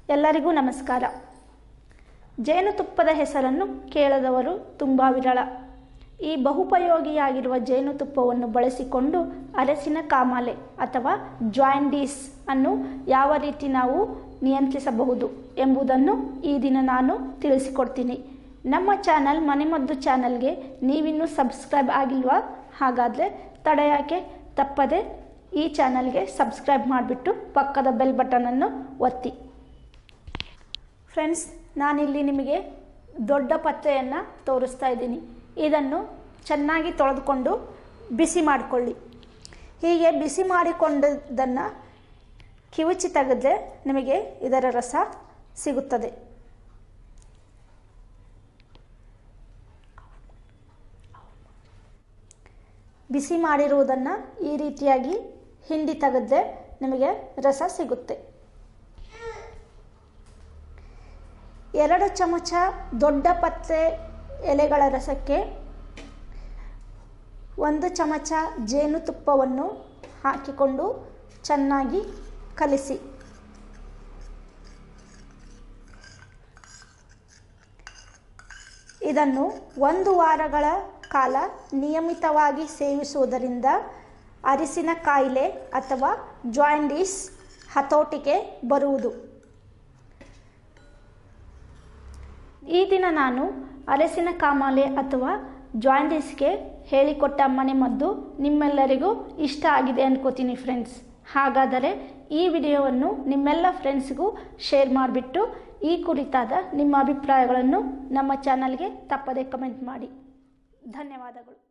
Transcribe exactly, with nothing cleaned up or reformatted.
ಎಲ್ಲರಿಗೂ ನಮಸ್ಕಾರ. ಜೇನುತುಪ್ಪದ ಹೆಸರನ್ನು ಕೇಳದವರು ತುಂಬ ವಿರಳ. ಈ ಬಹುಪಯೋಗಿಯಾಗಿರುವ ಜೇನುತುಪ್ಪವನ್ನು ಬಳಸಿಕೊಂಡು ಅರಸಿನ ಕಾಮಾಲೆ ಅಥವಾ ಜಾಂಡೀಸ್ ಅನ್ನು ಯಾವ ರೀತಿ ನಾವು ನಿಯಂತ್ರಿಸಬಹುದು ಎಂಬುದನ್ನು ಈ ದಿನ ನಾನು ತಿಳಿಸಿಕೊಡ್ತೀನಿ. ನಮ್ಮ ಚಾನಲ್ ಮನೆಮದ್ದು ಚಾನಲ್ಗೆ ನೀವಿನ್ನೂ ಸಬ್ಸ್ಕ್ರೈಬ್ ಆಗಿಲ್ವಾ? ಹಾಗಾದರೆ ತಡೆಯಾಕೆ, ತಪ್ಪದೆ ಈ ಚಾನಲ್ಗೆ ಸಬ್ಸ್ಕ್ರೈಬ್ ಮಾಡಿಬಿಟ್ಟು ಪಕ್ಕದ ಬೆಲ್ ಬಟನನ್ನು ಒತ್ತಿ. ಫ್ರೆಂಡ್ಸ್, ನಾನಿಲ್ಲಿ ನಿಮಗೆ ದೊಡ್ಡ ಪತ್ರೆಯನ್ನು ತೋರಿಸ್ತಾ ಇದ್ದೀನಿ. ಇದನ್ನು ಚೆನ್ನಾಗಿ ತೊಳೆದುಕೊಂಡು ಬಿಸಿ ಮಾಡಿಕೊಳ್ಳಿ. ಹೀಗೆ ಬಿಸಿ ಮಾಡಿಕೊಂಡದನ್ನು ಕಿವುಚಿ ತೆಗೆದ್ರೆ ನಿಮಗೆ ಇದರ ರಸ ಸಿಗುತ್ತದೆ. ಬಿಸಿ ಮಾಡಿರುವುದನ್ನು ಈ ರೀತಿಯಾಗಿ ಹಿಂಡಿ ತೆಗೆದ್ರೆ ನಿಮಗೆ ರಸ ಸಿಗುತ್ತೆ. ಎರಡು ಚಮಚ ದೊಡ್ಡ ಪತ್ರೆ ಎಲೆಗಳ ರಸಕ್ಕೆ ಒಂದು ಚಮಚ ಜೇನುತುಪ್ಪವನ್ನು ಹಾಕಿಕೊಂಡು ಚೆನ್ನಾಗಿ ಕಲಿಸಿ. ಇದನ್ನು ಒಂದು ವಾರಗಳ ಕಾಲ ನಿಯಮಿತವಾಗಿ ಸೇವಿಸುವುದರಿಂದ ಅರಿಸಿನ ಕಾಯಿಲೆ ಅಥವಾ ಜಾಂಡೀಸ್ ಹತೋಟಿಗೆ ಬರುವುದು. ಈ ದಿನ ನಾನು ಅರಸಿನ ಕಾಮಾಲೆ ಅಥವಾ ಜಾಂಡೀಸ್ಗೆ ಹೇಳಿಕೊಟ್ಟ ಮನೆಮದ್ದು ನಿಮ್ಮೆಲ್ಲರಿಗೂ ಇಷ್ಟ ಆಗಿದೆ ಅನ್ಕೋತೀನಿ ಫ್ರೆಂಡ್ಸ್. ಹಾಗಾದರೆ ಈ ವಿಡಿಯೋವನ್ನು ನಿಮ್ಮೆಲ್ಲ ಫ್ರೆಂಡ್ಸ್ಗೂ ಶೇರ್ ಮಾಡಿಬಿಟ್ಟು ಈ ಕುರಿತಾದ ನಿಮ್ಮ ಅಭಿಪ್ರಾಯಗಳನ್ನು ನಮ್ಮ ಚಾನಲ್ಗೆ ತಪ್ಪದೇ ಕಮೆಂಟ್ ಮಾಡಿ. ಧನ್ಯವಾದಗಳು.